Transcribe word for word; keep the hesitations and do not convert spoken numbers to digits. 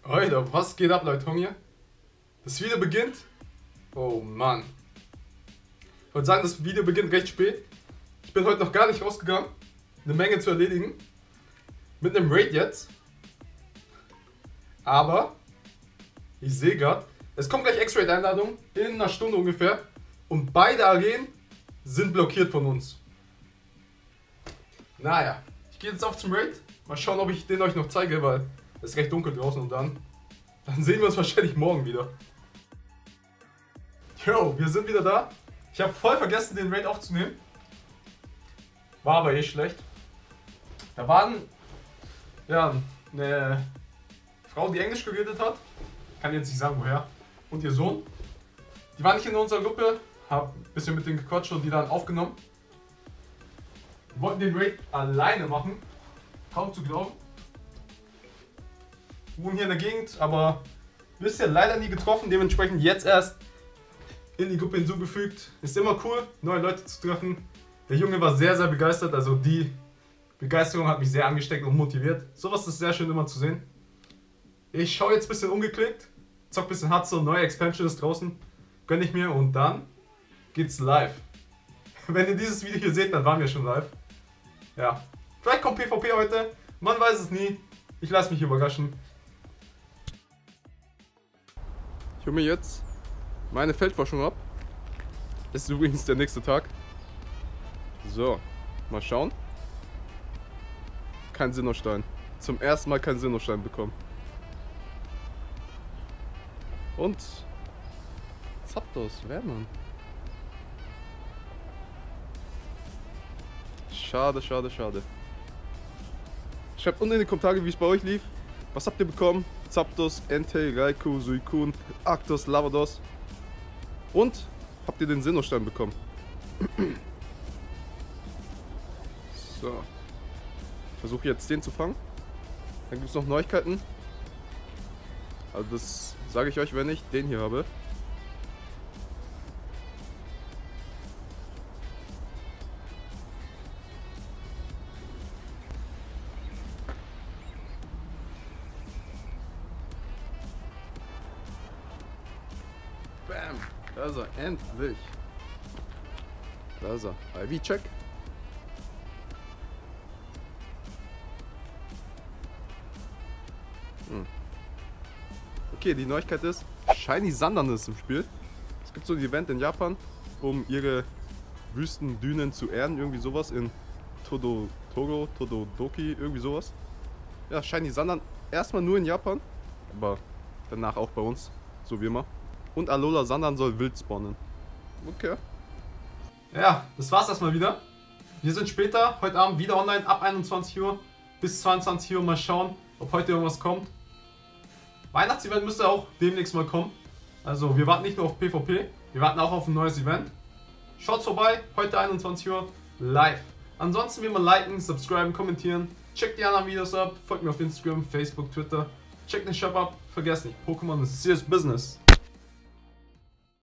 Leute, was geht ab, Leute? Hier? Das Video beginnt. Oh Mann. Ich wollte sagen, das Video beginnt recht spät. Ich bin heute noch gar nicht rausgegangen. Eine Menge zu erledigen. Mit einem Raid jetzt. Aber ich sehe gerade, es kommt gleich X-Raid-Einladung in einer Stunde ungefähr. Und beide Arenen sind blockiert von uns. Naja, ich gehe jetzt auf zum Raid. Mal schauen, ob ich den euch noch zeige, weil es ist recht dunkel draußen und dann, dann sehen wir uns wahrscheinlich morgen wieder. Jo, wir sind wieder da. Ich habe voll vergessen, den Raid aufzunehmen. War aber eh schlecht. Da waren ja eine Frau, die Englisch geredet hat. Kann jetzt nicht sagen, woher. Und ihr Sohn. Die waren nicht in unserer Gruppe. Hab ein bisschen mit denen gequatscht und die dann aufgenommen. Wir wollten den Raid alleine machen. Kaum zu glauben. Wir wohnen hier in der Gegend, aber bisher leider nie getroffen. Dementsprechend jetzt erst in die Gruppe hinzugefügt. Ist immer cool, neue Leute zu treffen. Der Junge war sehr, sehr begeistert. Also die Begeisterung hat mich sehr angesteckt und motiviert. Sowas ist sehr schön immer zu sehen. Ich schaue jetzt ein bisschen umgeklickt. Zock ein bisschen Hearthstone, neue Expansion ist draußen. Gönn ich mir und dann geht's live. Wenn ihr dieses Video hier seht, dann waren wir schon live. Ja. Vielleicht kommt PvP heute. Man weiß es nie. Ich lasse mich überraschen. Ich hole mir jetzt meine Feldforschung ab. Das ist übrigens der nächste Tag. So, mal schauen. Kein Sinnostein. Zum ersten Mal keinen Sinnostein bekommen. Und Zapdos, wer man? Schade, schade, schade. Schreibt unten in die Kommentare, wie es bei euch lief. Was habt ihr bekommen? Zapdos, Entei, Raikou, Suicune, Arctos, Lavados. Und habt ihr den Sinnostein bekommen? So. Ich versuche jetzt den zu fangen. Dann gibt es noch Neuigkeiten. Also das sage ich euch, wenn ich den hier habe. Bam! Da ist er, endlich! Da ist er. I V-Check. Hm. Okay, die Neuigkeit ist, Shiny Sandan ist im Spiel. Es gibt so ein Event in Japan, um ihre Wüstendünen zu ehren, irgendwie sowas in Todo, Togo, Tododoki, irgendwie sowas. Ja, Shiny Sandan erstmal nur in Japan, aber danach auch bei uns, so wie immer. Und Alola Sandan soll wild spawnen. Okay. Ja, das war's erstmal wieder. Wir sind später, heute Abend wieder online, ab einundzwanzig Uhr bis zweiundzwanzig Uhr. Mal schauen, ob heute irgendwas kommt. Weihnachtsevent müsste auch demnächst mal kommen. Also wir warten nicht nur auf PvP, wir warten auch auf ein neues Event. Schaut vorbei, heute einundzwanzig Uhr live. Ansonsten wie immer liken, subscriben, kommentieren. Checkt die anderen Videos ab, folgt mir auf Instagram, Facebook, Twitter. Checkt den Shop ab, vergesst nicht, Pokémon ist serious business.